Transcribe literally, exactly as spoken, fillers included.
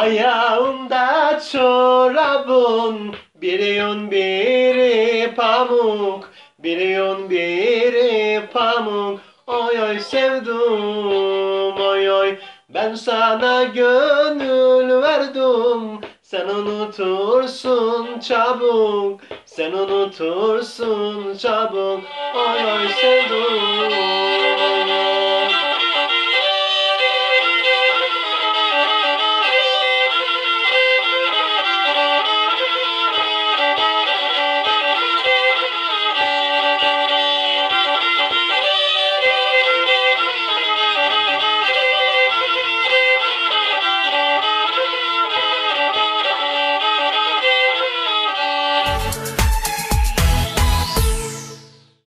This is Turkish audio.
Ayağımda çorabın, biri yun biri pamuk, biri yun biri pamuk. Oy oy sevdum, oy oy, ben sana gönül verdim. Sen unutursun çabuk, sen unutursun çabuk. Oy oy sevdum.